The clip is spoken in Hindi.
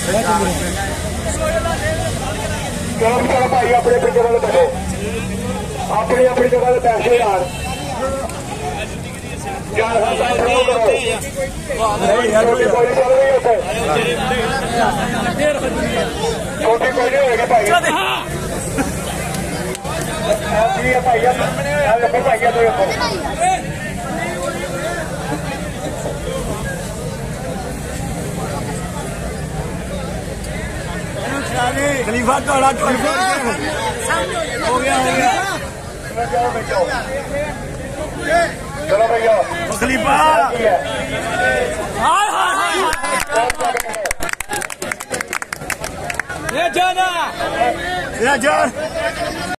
चलो चलो भाई अपनी अपनी जगह बैठो अपनी अपनी जगह पैसे यार छोटी कोई नहीं होगा भाई खलीफा थोड़ा हो गया चलो भैया खलीफा ये जाना